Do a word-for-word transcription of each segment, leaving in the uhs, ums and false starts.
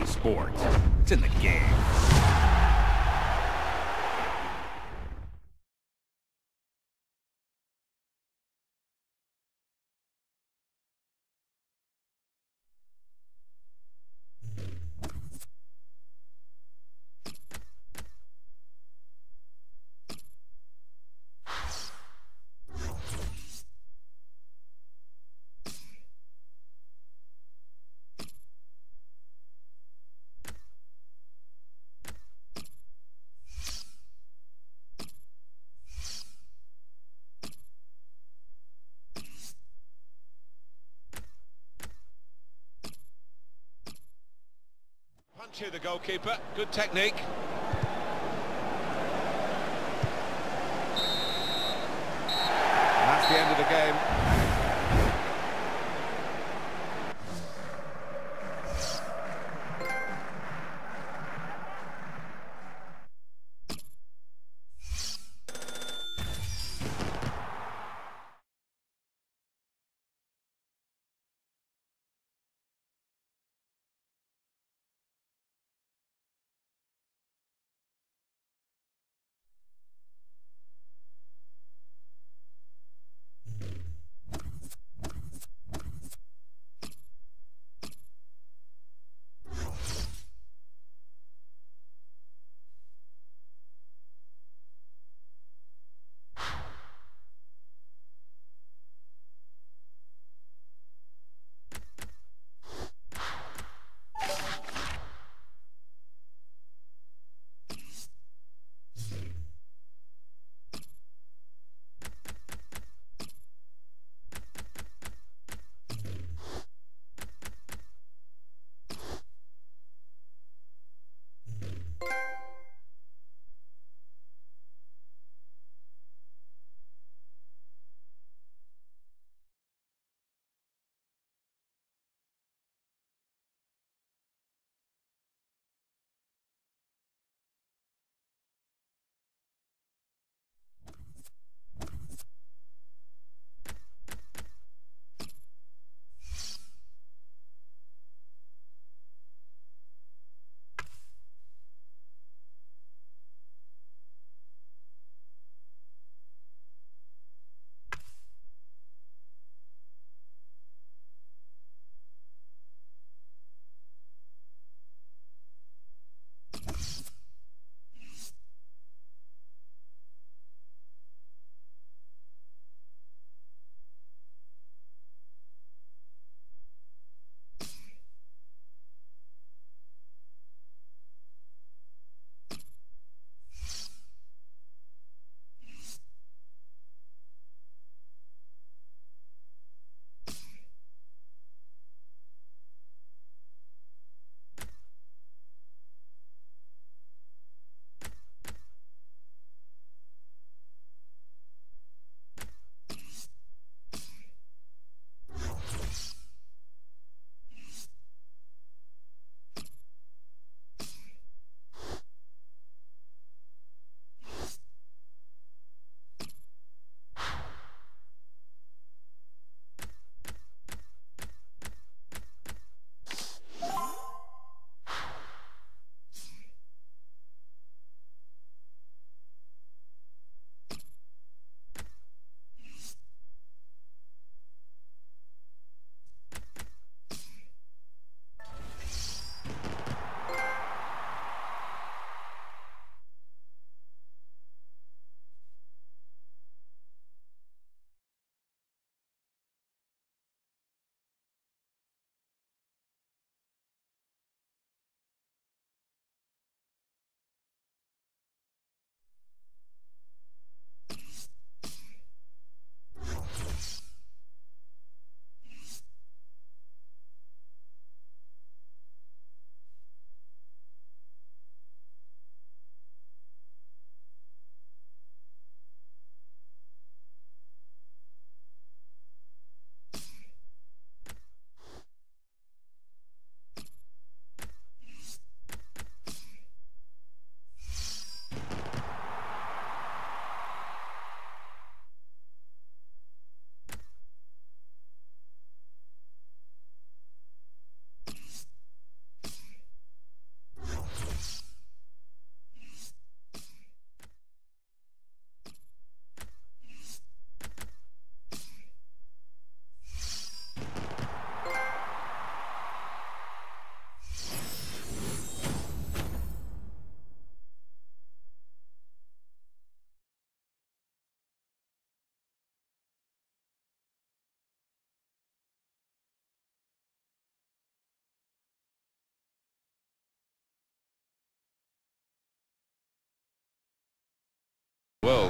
any sport. It's in the game. Punchy, the goalkeeper, good technique. And that's the end of the game.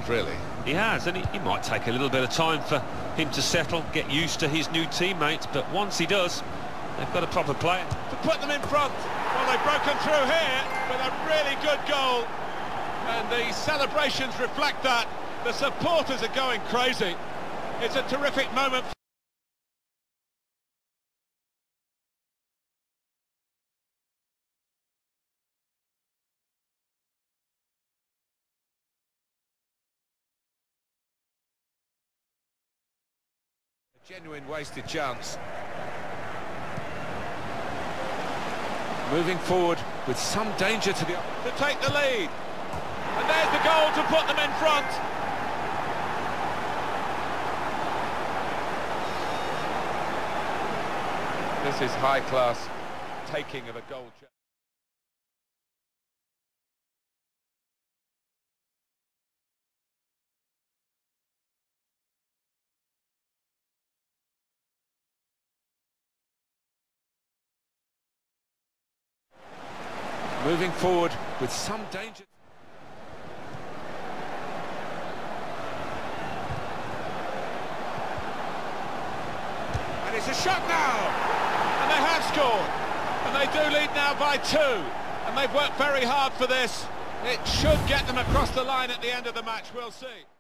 settled, really. He has, and he, he might take a little bit of time for him to settle, get used to his new teammates, but once he does, they've got a proper player. To put them in front. Well, they've broken through here with a really good goal. And the celebrations reflect that. The supporters are going crazy. It's a terrific moment. A genuine wasted chance. Moving forward with some danger to the... to take the lead. And there's the goal to put them in front. This is high-class taking of a goal. Moving forward with some danger. And it's a shot now! And they have scored! And they do lead now by two. And they've worked very hard for this. It should get them across the line at the end of the match, we'll see.